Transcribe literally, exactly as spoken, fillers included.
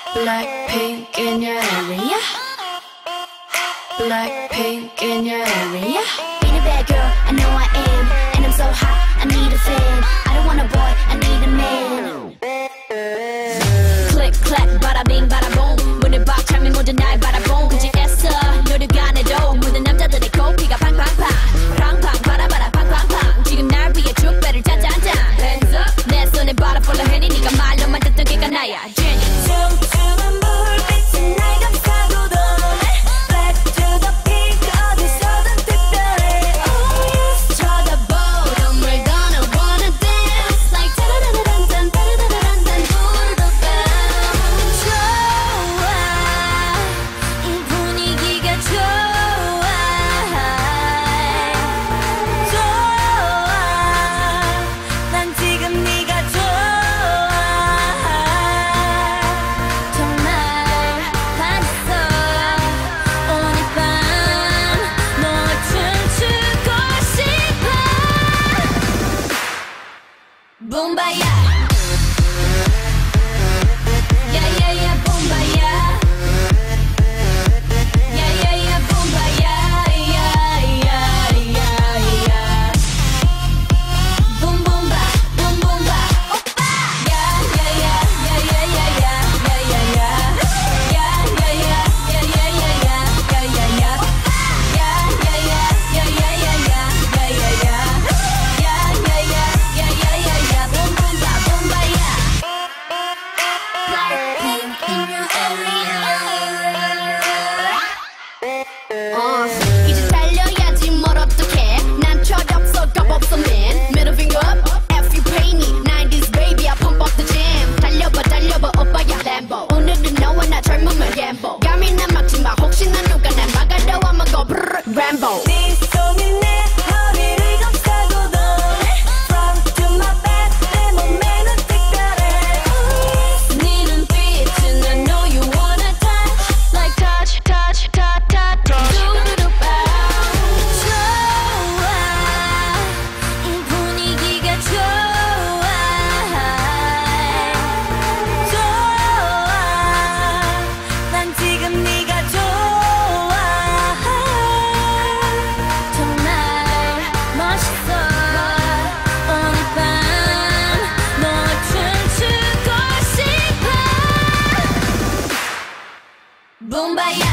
Blackpink in your area. Blackpink in your area. Ain't a bad girl, I know I am. And I'm so hot, I need a fan. I don't want a boy, I need a man. Click, clack, bada bing, bada boom. 문을 박 차면 모두 날 바라본 그지 애써 노력 안 해도 모든 남자들의 코피가 팡팡팡 팡팡 바라바라 팡팡팡 지금 날 위해 축배를 짠짠짠 Hands up 내 손에 바라 폴라 해니 네가 말로만 듣던 걔가 나야 제니 춤추는 불빛이 날 감싸고 도네 Back to the peak 어디서든 특별해 Oh yes 쳐다보 don't we're gonna wanna dance Like 따라라란딴 따라라란딴 부르도 bounce 좋아 이 분위기가 좋아 좋아 난 지금 네가 좋아 정말 반했어 오늘 밤널 춤추고 싶어 붐바야 야야야 붐바야 야야야 붐바야 야야야야 붐붐바 붐붐바 오빠 야야야 야야야야 야야야 야야야 야야야야 야야야 오빠 야야야 야야야야 야야야 야야야 야야야야 붐붐바 붐바야 Blackpink in your area. 어, 이제 달려야지 뭘 어떡해 난 철없어 겁없어 man Middle finger up if you pay me nineties baby I pump up the jam 달려봐 달려봐 오빠야 Lambo 오늘은 너와 나 젊음을 gamble 감히 난 막지마 혹시나 누가 날 막아도 I'ma go brrr Rambo 네 손이 내 허리를 감싸고 도네 Front to my back 내 몸매는 특별해 네 눈빛은 I know you wanna touch Like touch touch touch touch touch 두루루 bounce 좋아 이 분위기가 좋아 좋아 난 지금 네가 좋아 정말 멋있어 오늘 밤널 춤추고 싶어 붐바야